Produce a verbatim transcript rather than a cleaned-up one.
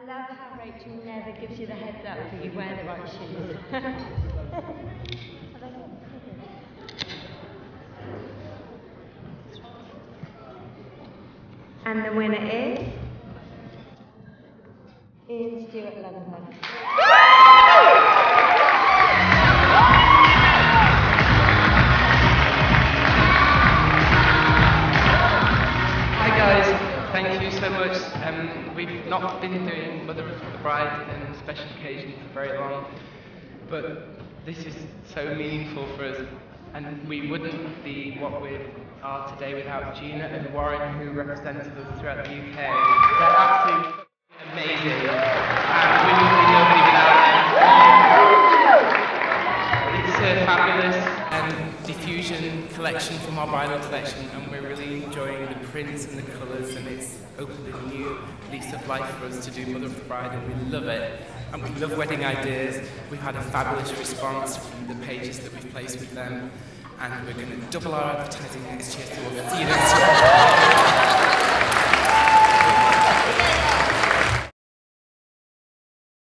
love how Rachel never gives you the heads up that you wear the right shoes. And the winner is Ian Stewart London. Thank you so much. Um, we've not been doing Mother of the Bride and special occasions for very long, but this is so meaningful for us, and we wouldn't be what we are today without Gina and Warren, who represented us throughout the U K. They're absolutely amazing, and we wouldn't be nobody without them. It's a fabulous um, diffusion collection from our vinyl collection, and we're really enjoying the prints and the colours, and it's opened a new lease of life for us to do Mother of the Bride, and we love it. And we love wedding ideas. We've had a fabulous response from the pages that we've placed with them, and we're going to double our advertising next year, so we'll see you next year.